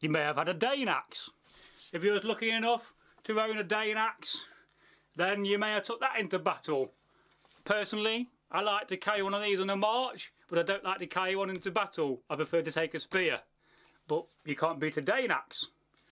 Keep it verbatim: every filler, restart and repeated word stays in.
you may have had a dane axe. If you was lucky enough to own a dane axe, then you may have took that into battle. Personally, I like to carry one of these on a march, but I don't like to carry one into battle. I prefer to take a spear. But you can't beat a dane axe.